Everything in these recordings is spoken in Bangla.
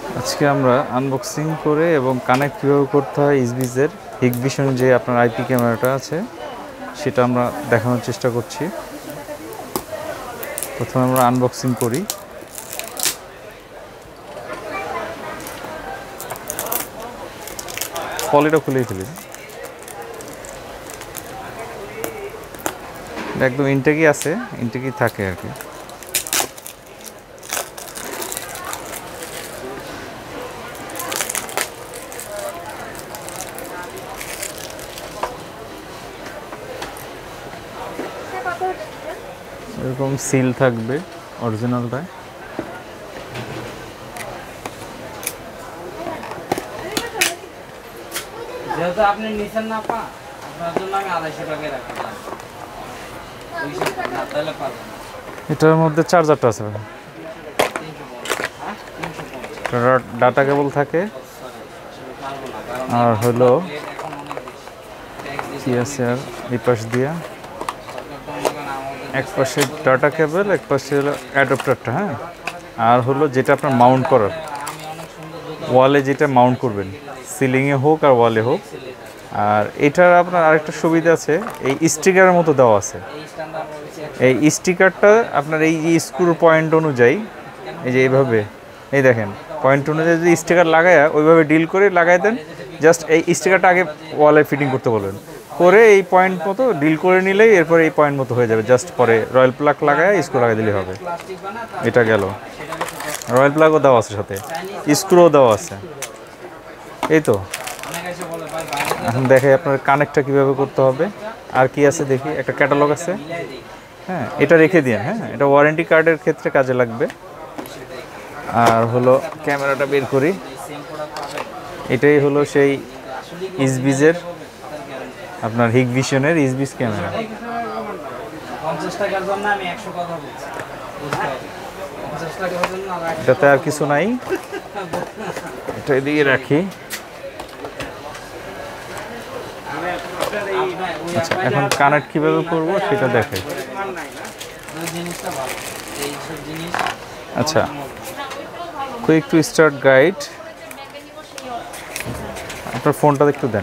আজকে আমরা আনবক্সিং করে এবং কানেক্ট কীভাবে করতে হয় ইসবিজের হিগভিশন যে আপনার আইপি ক্যামেরাটা আছে সেটা আমরা দেখানোর চেষ্টা করছি। প্রথমে আমরা আনবক্সিং করি। পলিটা খুলেই ফেলি, একদম ইনটেকই আছে, ইনটেকই থাকে আর কি। এরকম সিল থাকবে অরিজিনালটায়। যেহেতু আপনি নিছেন না পা, আপনার জন্য আমি 250 টাকা রাখলাম। এটার মধ্যে চার্জারটা আছে, ডাটা কেবল থাকে, আর হলো কি আছে আর এই পাশ দিয়া এক পাশে ডাটা কেবল, এক পাশে হলো অ্যাডাপ্টারটা। হ্যাঁ, আর হলো যেটা আপনার মাউন্ট করার, ওয়ালে যেটা মাউন্ট করবেন, সিলিংয়ে হোক আর ওয়ালে হোক। আর এটার আপনার আরেকটা সুবিধা আছে, এই স্টিকারের মতো দেওয়া আছে। এই স্টিকারটা আপনার এই যে স্ক্রু পয়েন্ট অনুযায়ী, এই যে এইভাবে, এই দেখেন পয়েন্ট অনুযায়ী যদি স্টিকার লাগায় ওইভাবে ডিল করে লাগাই দেন, জাস্ট এই স্টিকারটা আগে ওয়ালে ফিটিং করতে বলবেন, করে এই পয়েন্ট মতো ডিল করে নিলেই এরপরে এই পয়েন্ট মতো হয়ে যাবে। জাস্ট পরে রয়্যাল প্লাগ লাগায় স্ক্রু লাগাই দিলেই হবে। এটা গেল, রয়্যাল প্লাগও দেওয়া আছে, সাথে স্ক্রুও দেওয়া আছে। এই তো এখন দেখে আপনার কানেক্টটা কীভাবে করতে হবে। আর কি আছে দেখি, একটা ক্যাটালগ আছে। হ্যাঁ, এটা রেখে দিন। হ্যাঁ, এটা ওয়ারেন্টি কার্ডের ক্ষেত্রে কাজে লাগবে। আর হলো ক্যামেরাটা বের করি। এটাই হলো সেই ইসবিজের আপনার হিগভিশনের ইসবিজ ক্যামেরা। 50 টাকার জন্য আমি 100 কথা বলছি, 50 টাকার জন্য এটাতে আর কিছু নাই, এটা দিয়ে রাখি। আচ্ছা, এখন কানেক্ট কীভাবে করবো সেটা দেখাই। আচ্ছা, কুইক টু স্টার্ট গাইড। আপনার ফোনটা একটু দেন।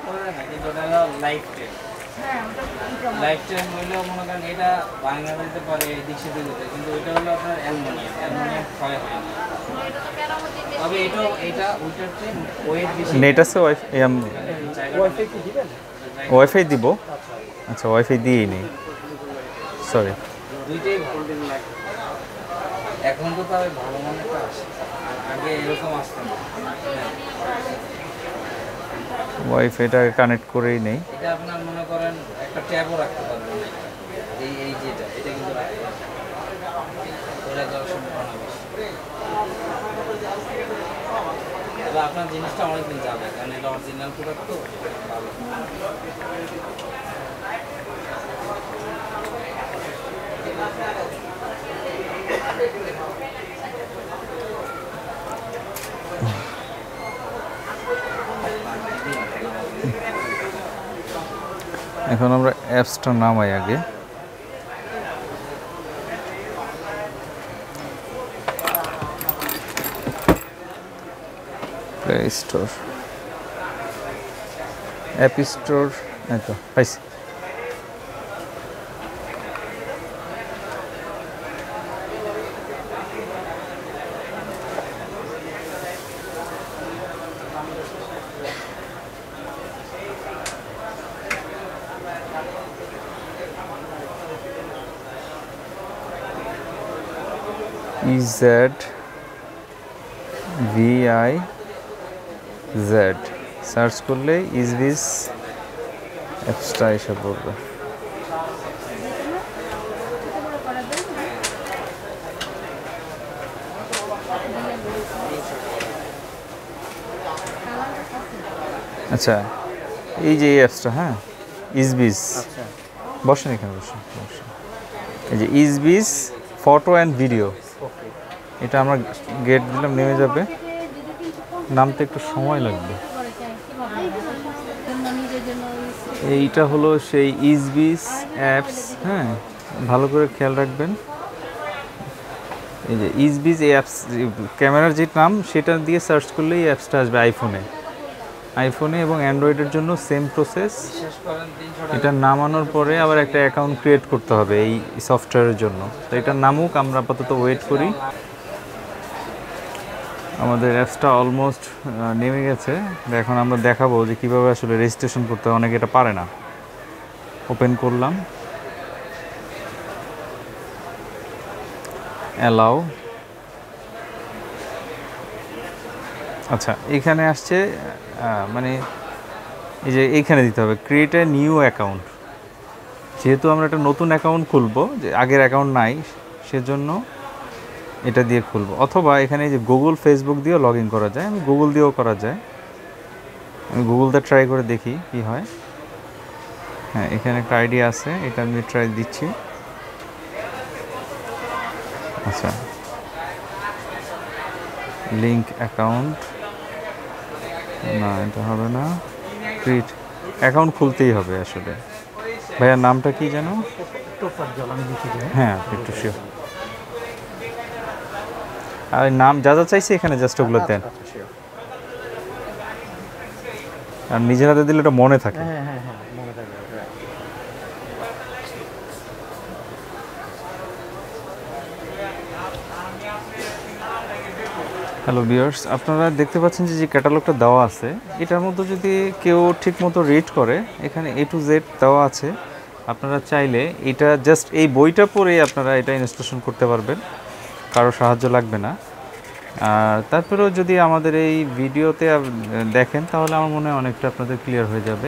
লাইফ টাইম হইলেও মনে করেন এটা ভাঙা যেতে পারে, এদিক সেদিক হতে, কিন্তু এটা হলো আপনার অ্যালুমিনিয়াম ক্ষয় হয় না। তবে এটা ওইটার চেয়ে ওয়েট বেশি। নেট আছে, ওয়াইফাই কি দিবেন? ওয়াইফাই দিব। আচ্ছা, ওয়াইফাই দিয়েই নেই, সরি। দুইটাই হোল্ডিং লাগে এখন, তো তবে ভালো মানেটা আসে, আগে এরকম আসতো না। ওয়াইফাইটা কানেক্ট করেই নেই। এটা আপনার মনে করেন একটা ট্যাবও রাখতে পারবেন, এই যেটা এটা কিন্তু রাখতে পারবেন, ওরা যাওয়ার সম্ভাবনা বেশি। তবে আপনার জিনিসটা অনেকদিন যাবে, কারণ এটা অরিজিনাল প্রোডাক্ট তো ভালো। এখন আমরা অ্যাপসটা নামাই আগে। প্লে স্টোর, অ্যাপ স্টোর, এই তো পাইছি। EZVIZ সার্চ করলে ইসবিজ অ্যাপসটা এসে পড়বে। আচ্ছা, এই যে এই অ্যাপসটা, হ্যাঁ ইসবিজ, বসেন এখানে, বসেন। এই যে ইসবিজ ফটো অ্যান্ড ভিডিও, এটা আমরা গেট দিলাম, নেমে যাবে। নামতে একটু সময় লাগবে। এইটা হলো সেই ইসবিজ অ্যাপস। হ্যাঁ, ভালো করে খেয়াল রাখবেন। এই যে ইজবিজ এই অ্যাপস, ক্যামেরার যে নাম সেটা দিয়ে সার্চ করলেই এই অ্যাপসটা আসবে আইফোনে এবং অ্যান্ড্রয়েডের জন্য সেম প্রসেস। বিশেষ করেন 300 টাকা এটা নামানোর পরে আবার একটা অ্যাকাউন্ট ক্রিয়েট করতে হবে এই সফটওয়্যারের জন্য। তো এটা নামুক, আমরা আপাতত ওয়েট করি। আমাদের অ্যাপসটা অলমোস্ট নেমে গেছে। এখন আমরা দেখাবো যে কীভাবে আসলে রেজিস্ট্রেশন করতে হয়, অনেকে এটা পারে না। ওপেন করলাম, অ্যালাউ। আচ্ছা, এখানে আসছে মানে এই যে এইখানে দিতে হবে ক্রিয়েট এ নিউ অ্যাকাউন্ট। যেহেতু আমরা একটা নতুন অ্যাকাউন্ট খুলবো, যে আগের অ্যাকাউন্ট নাই, সেজন্য এটা দিয়ে খুলবো। অথবা এখানে যে গুগল ফেসবুক দিয়েও লগ ইন করা যায়, আমি গুগল দিয়েও করা যায়। আমি গুগলটা ট্রাই করে দেখি কি হয়। হ্যাঁ, এখানে একটা আইডিয়া আছে, এটা আমি ট্রাই দিচ্ছি। আচ্ছা, লিঙ্ক অ্যাকাউন্ট, না এটা হবে না। ক্রিয়েট অ্যাকাউন্ট খুলতেই হবে আসলে। ভাইয়ার নামটা কি যেন? হ্যাঁ, একটু শিওর। আর নাম যা যা চাইছে এখানে জাস্ট ওগুলো দেন, আর নিজের হাতে দিলে ওটা মনে থাকে। হ্যালো ভিউয়ার্স, আপনারা দেখতে পাচ্ছেন যে যে ক্যাটালগটা দেওয়া আছে, এটার মধ্যে যদি কেউ ঠিকমতো রিড করে, এখানে A to Z দেওয়া আছে। আপনারা চাইলে এটা জাস্ট এই বইটা পড়েই আপনারা এটা ইনস্টলেশন করতে পারবেন, কারো সাহায্য লাগবে না। আর তারপরেও যদি আমাদের এই ভিডিওতে দেখেন, তাহলে আমার মনে হয় অনেকটা আপনাদের ক্লিয়ার হয়ে যাবে।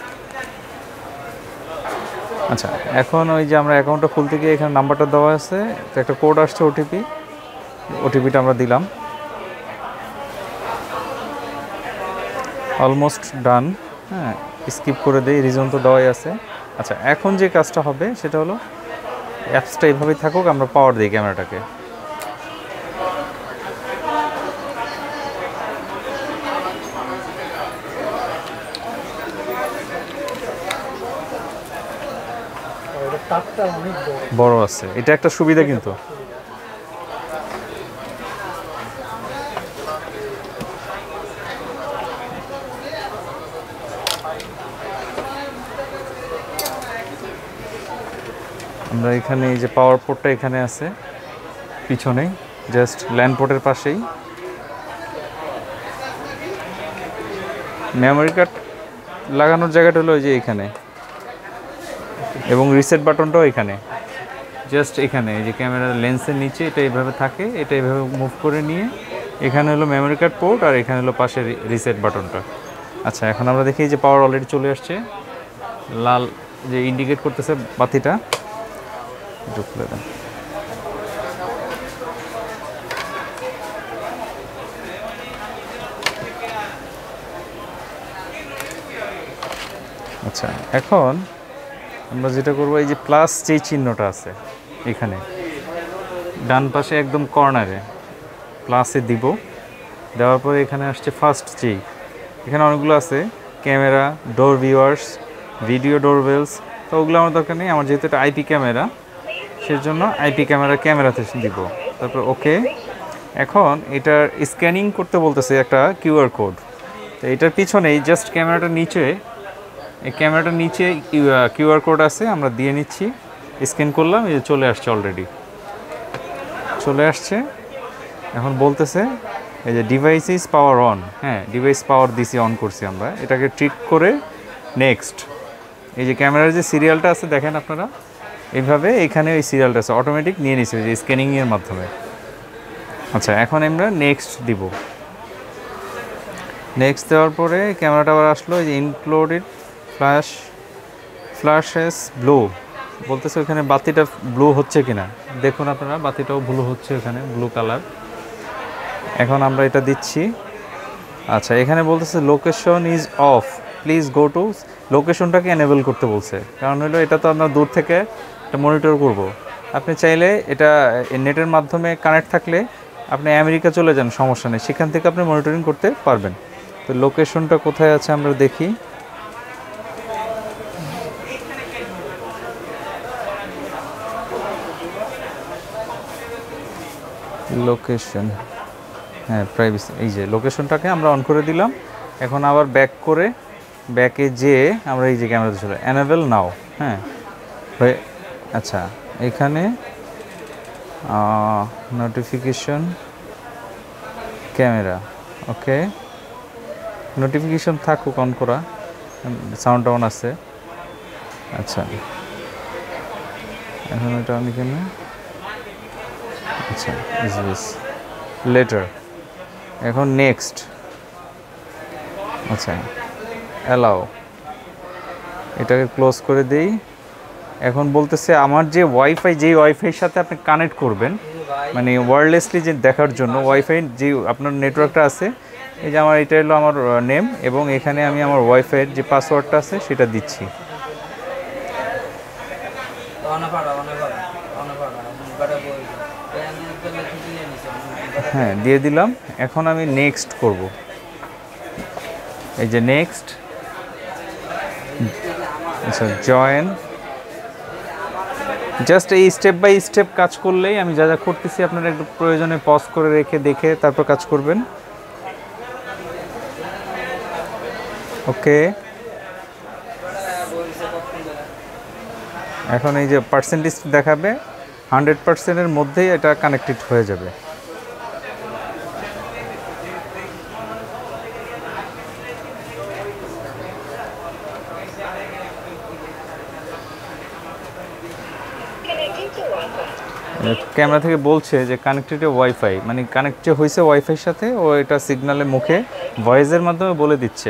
আচ্ছা, এখন ওই যে আমরা অ্যাকাউন্টটা খুলতে গিয়ে এখানে নাম্বারটা দেওয়া আছে, তো একটা কোড আসছে ওটিপিটা আমরা দিলাম। Almost done. হ্যাঁ, স্কিপ করে দেই, রিজন তো দেওয়াই আছে। আচ্ছা, এখন যে কাজটা হবে সেটা হলো অ্যাপসটা এইভাবেই থাকুক, আমরা পাওয়ার দিই ক্যামেরাটাকে। বড় আছে, এটা একটা সুবিধা কিন্তু। আমরা এখানে এই যে পাওয়ার পোর্টটা এখানে আছে পিছনে, জাস্ট ল্যান্ড পোর্টের পাশেই। মেমোরি কার্ড লাগানোর জায়গাটা হলো ওই যে এখানে, এবং রিসেট বাটনটাও এখানে, জাস্ট এখানে। এই যে ক্যামেরার লেন্সের নিচে এটা এইভাবে থাকে, এটা এইভাবে মুভ করে নিয়ে এখানে হলো মেমোরি কার্ড পোর্ট, আর এখানে হলো পাশে রিসেট বাটনটা। আচ্ছা, এখন আমরা দেখি যে পাওয়ার অলরেডি চলে আসছে, লাল যে ইন্ডিকেট করতেছে বাতিটা, একটু খুলে দেন। আচ্ছা, এখন আমরা যেটা করবো, এই যে প্লাস যেই চিহ্নটা আছে এখানে ডান পাশে একদম কর্নারে প্লাসে দিব। দেওয়ার পরে এখানে আসছে ফার্স্ট যেই, এখানে অনেকগুলো আছে, camera, door viewers, video doorbells. তো ওগুলো আমার দরকার নেই, আমার যেহেতু এটা আইপি ক্যামেরা, সেজন্য আইপি ক্যামেরাতে দিব। তারপর ওকে। এখন এটার স্ক্যানিং করতে বলতেছে একটা কিউআর কোড। তো এটার পিছনেই জাস্ট ক্যামেরাটার নিচে, এই ক্যামেরাটার নিচে কিউআর কোড আছে, আমরা দিয়ে নিচ্ছি। স্ক্যান করলাম, এই চলে আসছে, অলরেডি চলে আসছে। এখন বলতেছে এই যে ডিভাইস ইজ পাওয়ার অন। হ্যাঁ, ডিভাইস পাওয়ার দিছি, অন করছি আমরা। এটাকে ট্রিক করে নেক্সট, এই যে ক্যামেরার যে সিরিয়ালটা আছে দেখেন আপনারা, এইভাবে এখানে ওই সিরিয়ালটা আছে, অটোমেটিক নিয়ে নিচ্ছে যে স্ক্যানিংয়ের মাধ্যমে। আচ্ছা, এখন আমরা নেক্সট দিব। নেক্সট দেওয়ার পরে ক্যামেরাটা আবার আসলো, এই যে ইনক্লুডেড ফ্ল্যাশেস ব্লু বলতেছে, ওখানে বাতিটা ব্লু হচ্ছে কিনা দেখুন আপনারা, বাতিটাও ব্লু হচ্ছে এখানে, ব্লু কালার। এখন আমরা এটা দিচ্ছি। আচ্ছা, এখানে বলতেছে location is off, please go to. লোকেশনটাকে এনেবল করতে বলছে, কারণ হলো এটা তো আমরা দূর থেকে এটা মনিটর করব। আপনি চাইলে এটা নেটের মাধ্যমে কানেক্ট থাকলে আপনি আমেরিকা চলে যান, সমস্যা নেই, সেখান থেকে আপনি মনিটরিং করতে পারবেন। তো লোকেশনটা কোথায় আছে আমরা দেখি। লোকেশন, হ্যাঁ প্রাইভেসি, এই যে লোকেশনটাকে আমরা অন করে দিলাম। এখন আবার ব্যাক করে ব্যাকে যেয়ে আমরা এই যে ক্যামেরাতে চলে অ্যানাবেল নাও, হ্যাঁ হয়ে, আচ্ছা এখানে নোটিফিকেশন ক্যামেরা, ওকে নোটিফিকেশন থাকুক অন করা, সাউন্ড অন আছে। আচ্ছা এখন এটা আমি কেন, আচ্ছা ইজ লেটার, এখন নেক্সট, আচ্ছা অ্যালাও, এটাকে ক্লোজ করে দেই। এখন বলতেছে আমার যে ওয়াইফাই, যেই ওয়াইফাইয়ের সাথে আপনি কানেক্ট করবেন, মানে ওয়্যারলেসলি যে দেখার জন্য ওয়াইফাই যে আপনার নেটওয়ার্কটা আছে, এই যে আমার এটা হলো আমার নেম, এবং এখানে আমি আমার ওয়াইফাইয়ের যে পাসওয়ার্ডটা আছে সেটা দিচ্ছি। হ্যাঁ দিয়ে দিলাম। এখন আমি নেক্সট করব, এই যে নেক্সট, আচ্ছা জয়েন, জাস্ট এই স্টেপ বাই স্টেপ কাজ করলেই, আমি যা যা করতেছি আপনারা একটু প্রয়োজনে পজ করে রেখে দেখে তারপর কাজ করবেন। ওকে এখন এই যে পার্সেন্টেজ দেখাবে, 100%-এর মধ্যেই এটা কানেক্টেড হয়ে যাবে। ক্যামেরা থেকে বলছে যে কানেক্টেড ওয়াইফাই, মানে কানেক্ট যে হয়েছে ওয়াইফাইয়ের সাথে, ও এটা সিগন্যালের মুখে ভয়েসের মাধ্যমে বলে দিচ্ছে।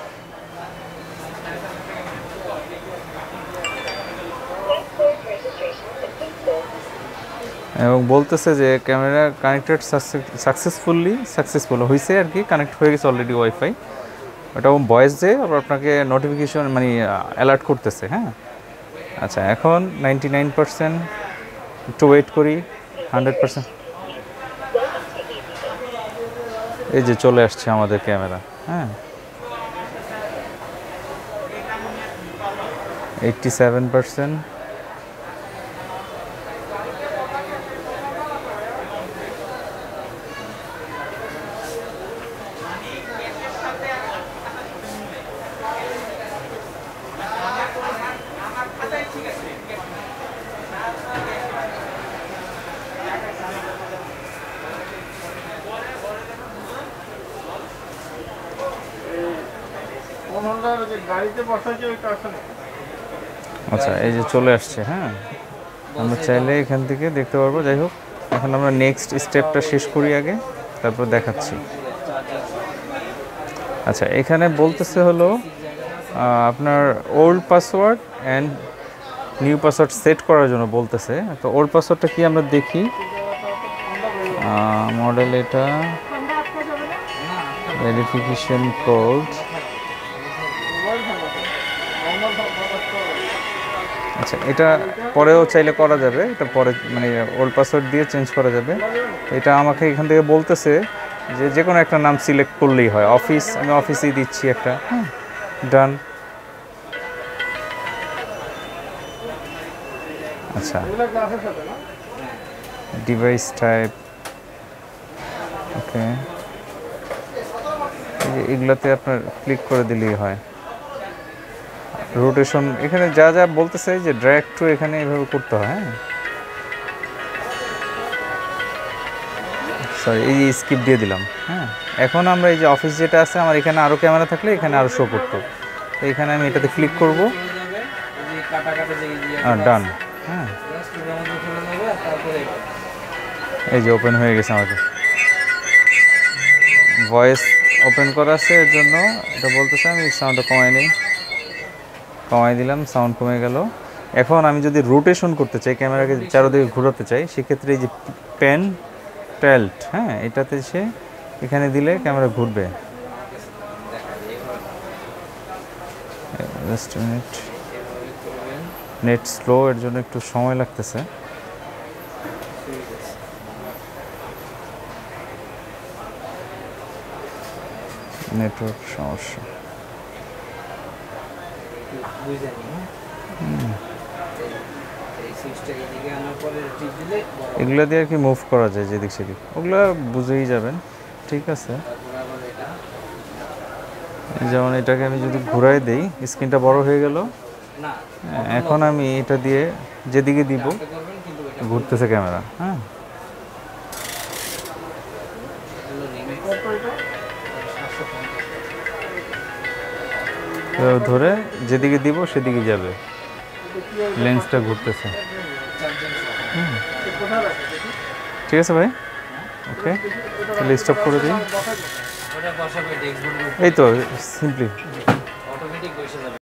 এবং বলতেছে যে ক্যামেরা কানেক্টেড সাকসেসফুল হয়েছে আর কি, কানেক্ট হয়ে গেছে অলরেডি ওয়াইফাই। ওটা ভয়েস যে আবার আপনাকে নোটিফিকেশন মানে অ্যালার্ট করতেছে। হ্যাঁ আচ্ছা এখন 99%, একটু ওয়েট করি। 100%, এই যে চলে আসছে আমাদের ক্যামেরা। হ্যাঁ 87%, আচ্ছা এই যে চলে আসছে। হ্যাঁ আমরা চাইলে এখান থেকে দেখতে পারবো। যাই হোক এখন আমরা নেক্সট স্টেপটা শেষ করি আগে, তারপর দেখাচ্ছি। আচ্ছা এখানে বলতেছে হলো আপনার old password and new password set করার জন্য বলতেছে। তো ওল্ড পাসওয়ার্ডটা কি আমরা দেখি, মডেল এটা ভেরিফিকেশন কোড। আচ্ছা এটা পরেও চাইলে করা যাবে, এটা পরে মানে ওল্ড পাসওয়ার্ড দিয়ে চেঞ্জ করা যাবে। এটা আমাকে এখান থেকে বলতেছে যে যে কোনো একটা নাম সিলেক্ট করলেই হয়। অফিস, আমি অফিসেই দিচ্ছি একটা। হ্যাঁ ডান। আচ্ছা ডিভাইস টাইপ, ওকে এগুলাতে আপনার ক্লিক করে দিলেই হয়। রোটেশন এখানে যা যা বলতেছে যে ড্র্যাগ টু এখানে এইভাবে করতে হয়। হ্যাঁ সরি এই যে স্কিপ দিয়ে দিলাম। হ্যাঁ এখন আমরা এই যে অফিস যেটা আছে আমার এখানে আরও ক্যামেরা থাকলে এখানে আরও শো করতো, তো এখানে আমি এটাতে ক্লিক করব আর ডান। হ্যাঁ এই যে ওপেন হয়ে গেছে আমাদের ভয়েস ওপেন করা আছে, এর জন্য এটা বলতেছে। আমি সাউন্ডটা কমাই দিলাম, সাউন্ড কমে গেল। এখন আমি যদি রোটেশন করতে চাই, ক্যামেরাকে চারদিকে ঘোরাতে চাই, সেক্ষেত্রে এই যে পেন টেল্ট, হ্যাঁ এটাতে সে এখানে দিলে ক্যামেরা ঘুরবে। জাস্ট মিনিট, নেট স্লো, এর জন্য একটু সময় লাগতেছে। নেটওয়ার্ক সমস্যা। এই সুইচটা এদিকে আনার পরে টিপ দিলে বড়। এগুলো দিয়ে আর কি মুভ করা যায় যেদিক সেদিক, ওগুলো বুঝেই যাবেন। ঠিক আছে, তারপরে আবার এটা যেমন এটাকে আমি যদি ঘুরাই দেই স্ক্রিনটা বড় হয়ে গেল। না এখন আমি এটা দিয়ে যেদিকে দিব আপনি করবেন কিন্তু এটা ঘুরতেছে ক্যামেরা। হ্যাঁ, হলো রিমেক্স 750 তো ধরে যেদিকে দিব সেদিকে যাবে, লেন্সটা ঘুরতেছে। ঠিক আছে ভাই, ওকে, তাহলে স্টপ করে দিই। ওটা বসাবে ডেস্কবোর্ডে এই তো সিম্পলি অটোমেটিক বসে যাবে।